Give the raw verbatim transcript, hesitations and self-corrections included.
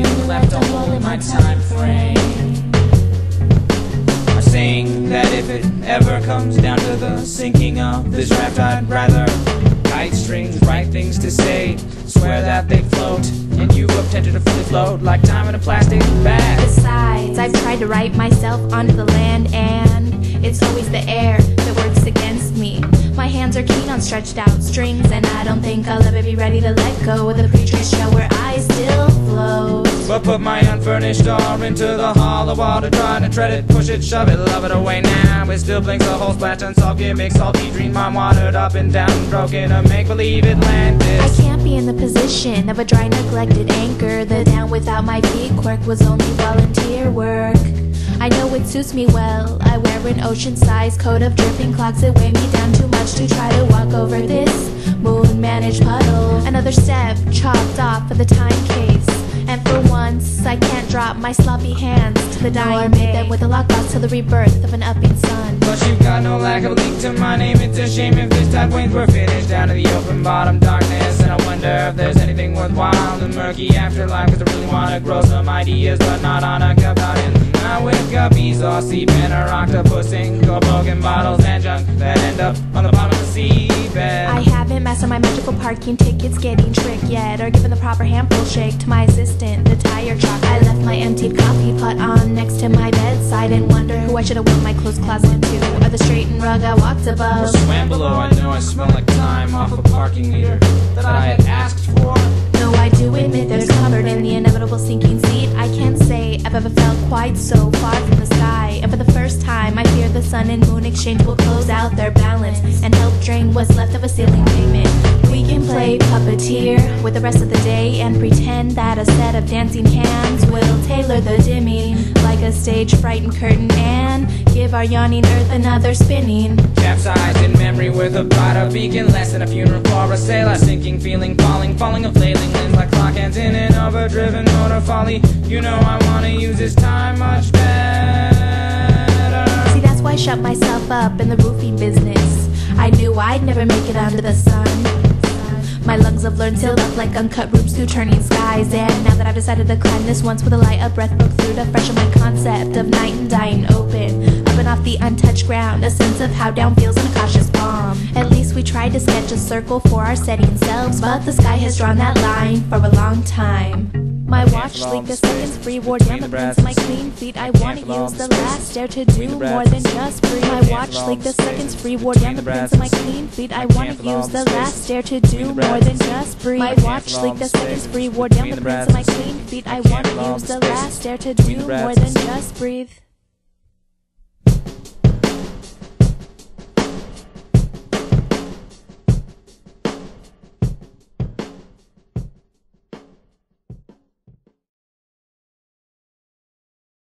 left a hole in my time frame. I'm saying that if it ever comes down to the sinking of this raft, I'd rather kite strings, write things to say, swear that they float, and you have tended to fully float like time in a plastic bag. Besides, I've tried to write myself onto the land, and it's always the air that works against me. My hands are keen on stretched out strings, and I don't think I'll ever be ready to let go of the preacher's shell where I still float. But put my unfurnished door into the hollow wall to try to tread it, push it, shove it, love it away now. It still blinks a whole splash and salt gimmick, salty dream I'm watered up and down, broken a make-believe Atlantis. I can't be in the position of a dry, neglected anchor. The down without my feet quirk was only volunteer work. I know it suits me well. I wear an ocean-sized coat of dripping clogs that weigh me down too much to try to walk over this moon-managed puddle. Another step chopped off of the time case, and for once I can't drop my sloppy hands to the dying day. Made them with a lockbox till the rebirth of an upping sun. But you've got no lack of link to my name. It's a shame if this type wings were finished down to the open bottom darkness. And I wonder if there's anything worthwhile in the murky afterlife, cause I really wanna grow some ideas, but not on a cup out in the night with guppies or seeping or octopusing or broken bottles and junk that end up on the bottom of the seabed. I haven't mastered my magical parking tickets getting tricked yet, or given the proper handful shake to my assistant, the tire chalk. I left my emptied coffee pot on next to my bedside and wonder who I should have worn my clothes closet to, or the straightened rug I walked above. Or swam below, I know I smell like time off a parking meter that I had asked for. Though I do admit there's comfort in the inevitable sinking seat, I can't say I've ever felt quite so far from the sky. And for the first time I fear the sun and moon exchange will close out their balance and help drain what's left of a ceiling payment. We can play puppeteer with the rest of the day and pretend that a set of dancing hands will tailor the dimming like a stage frightened curtain and give our yawning earth another spinning. Capsized in memory with a brighter beacon, less than a funeral for a sailor, sinking, feeling, falling, falling of flailing limbs like clock hands in an overdriven motor folly. You know I wanna use this time much better. See, that's why I shut myself up in the roofing business. I knew I'd never make it under the sun. My lungs have learned sealed up like uncut roofs through turning skies. And now that I've decided to climb this once with a light, a breath broke through to freshen my concept of night and dying open. Up and off the untouched ground, a sense of how down feels in a cautious palm. At least we tried to sketch a circle for our setting selves, but the sky has drawn that line for a long time. My watch leak the seconds free wore down the prints of my clean feet. I wanna use the last dare to do more than just breathe. My watch leak the seconds free wore down the prints of my clean feet. I wanna use the last dare to do more than just breathe. My watch leak the seconds free wore down the prints of my clean feet. I wanna use the last dare to do more than just breathe.